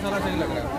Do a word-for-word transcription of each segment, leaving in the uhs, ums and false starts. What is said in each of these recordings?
मसाला सही लग रहा है।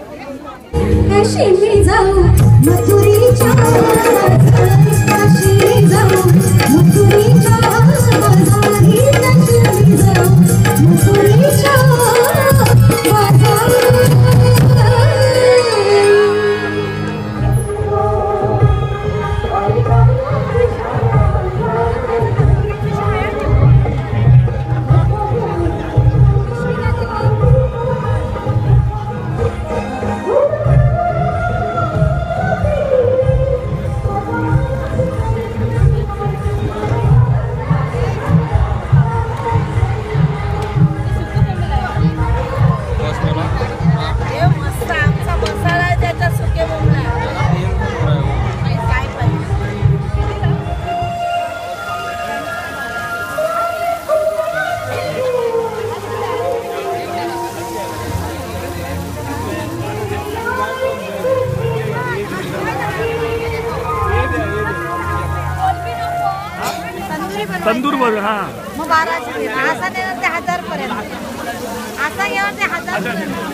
तंदूर बर हा मग बाराशे असा देणार ते हजार पर्यंत असा घेऊन ते हजार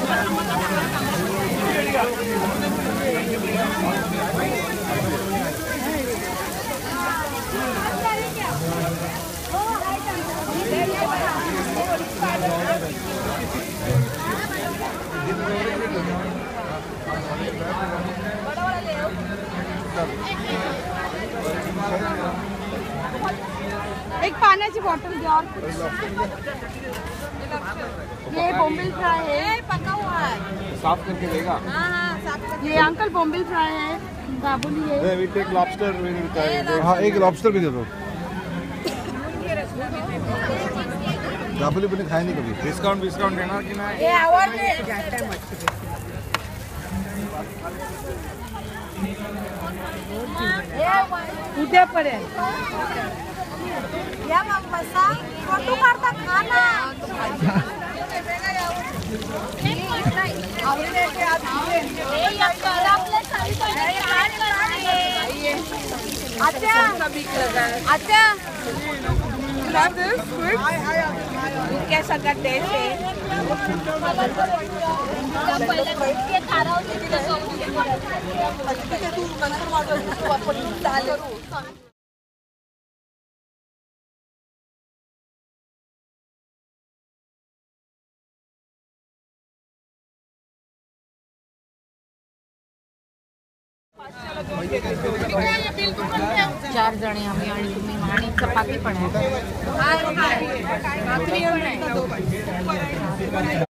एक पाण्याची बॉटल द्या और ये बोम्बिल फ्राई है पका हुआ है साफ करके देगा। हाँ हाँ साफ करके। ये अंकल बोम्बिल फ्राई है दाबुली है। वी टेक लॉबस्टर वी हां एक लॉबस्टर भी दे दो। दाबुली बने खाए नहीं कभी। डिस्काउंट डिस्काउंट देना कि ना ये आवाज में उद्या पर्यंत या मग बसा फोटो काढता खाना अच्छा अच्छा कैसा का टेस्ट है चार जणे आम्ही आणि तुम्ही आणि चपाती पण आहे.